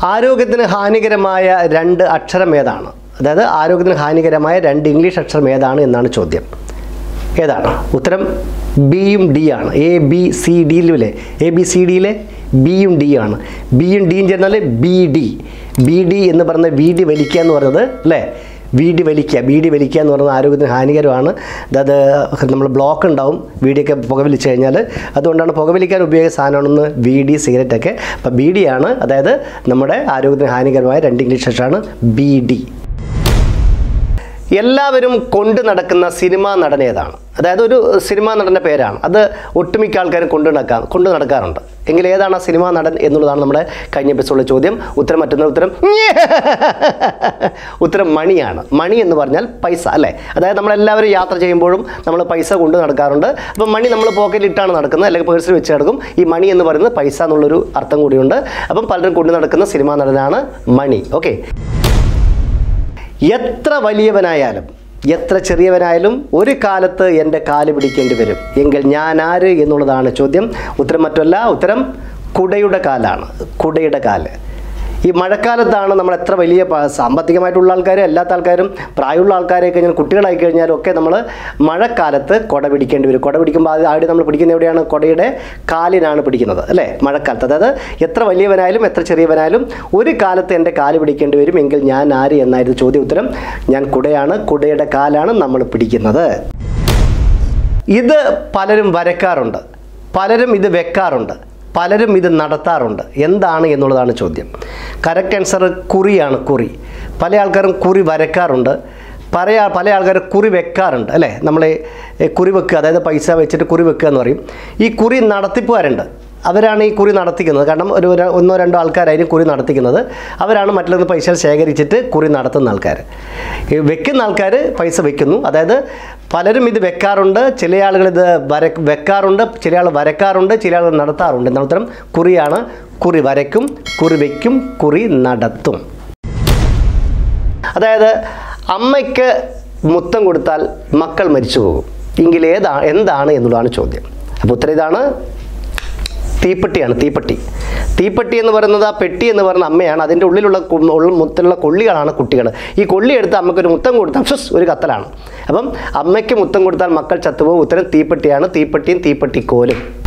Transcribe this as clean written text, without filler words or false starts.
ആരോഗ്യത്തിന് ഹാനികരമായ 2 അക്ഷരം ഏതാണ്? അതായത് ആരോഗ്യത്തിന് ഹാനികരമായ 2 ഇംഗ്ലീഷ് അക്ഷരം ഏതാണ് എന്നാണ് ചോദ്യം. ഏതാണ്? ഉത്തരം ബിയും ഡി ആണ്. എ ബി സി ഡിയിലെ ബിയും ഡി ആണ്. ബിയും ഡിയും ചേർന്നാൽ ബി ഡി എന്ന് പറഞ്ഞ വീടി വലിക്കുക എന്ന് പറയുന്നത് അല്ലേ? ബീഡി വലിക്കുക എന്ന് പറയുന്നത് ആരോഗ്യത്തിന് ഹാനികരമാണ്. അതായത് നമ്മൾ ബ്ലോക്ക് ഉണ്ടാവും വീഡിയൊക്കെ പുകവലിച്ച് കഴിഞ്ഞാൽ. അതുകൊണ്ടാണ് പുകവലിക്കാൻ ഉപയോഗിക്കുന്ന സാധനമാണെന്ന് വീഡി സിഗരറ്റൊക്കെ. അപ്പോൾ ബീഡിയാണ്, അതായത് നമ്മുടെ ആരോഗ്യത്തിന് ഹാനികരമായ 2 ഇംഗ്ലീഷ് അക്ഷരമാണ് ബിഡി. എല്ലാവരും കൊണ്ട് നടക്കുന്ന സിനിമാ നടൻ ഏതാണ്? അതായത് ഒരു സിനിമാ നടൻ്റെ പേരാണ്. അത് ഒട്ടുമിക്ക ആൾക്കാരും കൊണ്ട് നടക്കാറുണ്ട്. എങ്കിൽ ഏതാണ് ആ സിനിമാ നടൻ എന്നുള്ളതാണ് നമ്മുടെ കഴിഞ്ഞ എപ്പിസോഡിലെ ചോദ്യം. ഉത്തരം മണിയാണ്. മണി എന്ന് പറഞ്ഞാൽ പൈസ അല്ലേ? അതായത് നമ്മളെല്ലാവരും യാത്ര ചെയ്യുമ്പോഴും നമ്മൾ പൈസ കൊണ്ട് നടക്കാറുണ്ട്. അപ്പം മണി നമ്മൾ പോക്കറ്റിൽ ഇട്ടാണ് നടക്കുന്നത്, അല്ലെങ്കിൽ പേഴ്സിൽ വെച്ച് നടക്കും. ഈ മണി എന്ന് പറയുന്നത് പൈസ എന്നുള്ളൊരു അർത്ഥം കൂടിയുണ്ട്. അപ്പം പലരും കൊണ്ട് നടക്കുന്ന സിനിമാ നടനാണ് മണി. ഓക്കെ. എത്ര വലിയവനായാലും എത്ര ചെറിയവനായാലും ഒരു കാലത്ത് എൻ്റെ കാല് പിടിക്കേണ്ടി വരും. എങ്കിൽ ഞാൻ ആര് എന്നുള്ളതാണ് ചോദ്യം. ഉത്തരം മറ്റല്ല, ഉത്തരം കുടയുടെ കാലാണ്. കുടയുടെ കാല്. ഈ മഴക്കാലത്താണ് നമ്മൾ എത്ര വലിയ സാമ്പത്തികമായിട്ടുള്ള ആൾക്കാരും അല്ലാത്ത ആൾക്കാരും പ്രായമുള്ള ആൾക്കാരെ കഴിഞ്ഞാൽ കുട്ടികളായി കഴിഞ്ഞാലും ഒക്കെ നമ്മൾ മഴക്കാലത്ത് കുട പിടിക്കേണ്ടി വരും. കുട പിടിക്കുമ്പോൾ ആദ്യം നമ്മൾ പിടിക്കുന്ന എവിടെയാണ്? കുടയുടെ കാലിനാണ് പിടിക്കുന്നത് അല്ലേ? മഴക്കാലത്ത്. അതായത് എത്ര വലിയവനായാലും എത്ര ചെറിയവനായാലും ഒരു കാലത്ത് എൻ്റെ കാല് പിടിക്കേണ്ടി വരും. എങ്കിൽ ഞാൻ ആര് എന്നായിരുന്നു ചോദ്യം. ഉത്തരം ഞാൻ കുടയാണ്. കുടയുടെ കാലാണ് നമ്മൾ പിടിക്കുന്നത്. ഇത് പലരും വരയ്ക്കാറുണ്ട്, പലരും ഇത് വെക്കാറുണ്ട്, പലരും ഇത് നടത്താറുണ്ട്. എന്താണ് എന്നുള്ളതാണ് ചോദ്യം. കറക്റ്റ് ആൻസർ കുറിയാണ്. കുറി. പല ആൾക്കാരും കുറി വരയ്ക്കാറുണ്ട്, പല ആൾക്കാരും കുറി വെക്കാറുണ്ട് അല്ലേ? നമ്മൾ കുറി വെക്കുക, അതായത് പൈസ വെച്ചിട്ട് കുറി വെക്കുക എന്ന് പറയും. ഈ കുറി നടത്തിപ്പുകാരുണ്ട്, അവരാണ് ഈ കുറി നടത്തിക്കുന്നത്. കാരണം ഒരു 1-2 ആൾക്കാരായിരിക്കും കുറി നടത്തിക്കുന്നത്. അവരാണ് മറ്റുള്ള പൈസ ശേഖരിച്ചിട്ട് കുറി നടത്തുന്ന ആൾക്കാർ. വെക്കുന്ന ആൾക്കാർ പൈസ വെക്കുന്നു. അതായത് പലരും ഇത് വെക്കാറുണ്ട്, ചില ആളുകൾ ഇത് വെക്കാറുണ്ട്, ചില ആൾ വരക്കാറുണ്ട്, ചില ആളുകൾ നടത്താറുണ്ട്. എന്നാൽ ഉത്തരം കുറിയാണ്. കുറി വരയ്ക്കും, കുറി വയ്ക്കും, കുറി നടത്തും. അതായത് അമ്മയ്ക്ക് മുത്തം കൊടുത്താൽ മക്കൾ മരിച്ചു പോകും. എങ്കിൽ എന്താണ് എന്നുള്ളതാണ് ചോദ്യം. അപ്പോൾ ഉത്തരം ഇതാണ്, തീപ്പെട്ടിയാണ്. തീപ്പെട്ടി എന്ന് പറയുന്നത്, ആ പെട്ടി എന്ന് പറയുന്ന അമ്മയാണ്. അതിൻ്റെ ഉള്ളിലുള്ള കൊള്ളികളാണ് കുട്ടികൾ. ഈ കൊള്ളി എടുത്ത് അമ്മയ്ക്കൊരു മുത്തം കൊടുത്താൽ ഒരു കത്തലാണ്. അപ്പം അമ്മയ്ക്ക് മുത്തം കൊടുത്താൽ മക്കൾ ചത്തുപോകും. ഉത്തരം തീപ്പെട്ടിയാണ്. തീപ്പെട്ടിയും തീപ്പെട്ടിക്കോലും.